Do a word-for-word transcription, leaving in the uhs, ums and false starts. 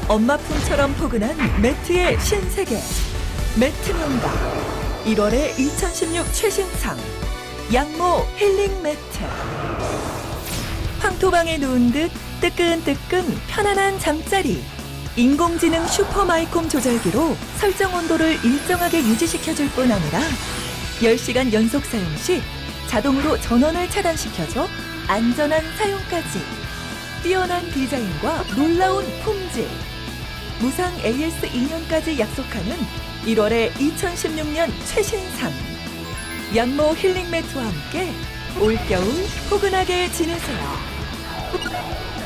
엄마품처럼 포근한 매트의 신세계. 매트 명가 일월의 이천십육 최신상 양모 힐링 매트. 황토방에 누운 듯 뜨끈뜨끈 편안한 잠자리. 인공지능 슈퍼마이콤 조절기로 설정 온도를 일정하게 유지시켜줄 뿐 아니라 열 시간 연속 사용 시 자동으로 전원을 차단시켜줘 안전한 사용까지. 뛰어난 디자인과 놀라운 품질. 무상 에이에스 이 년까지 약속하는 일월의 이천십육 년 최신상 양모 힐링 매트와 함께 올겨울 포근하게 지내세요.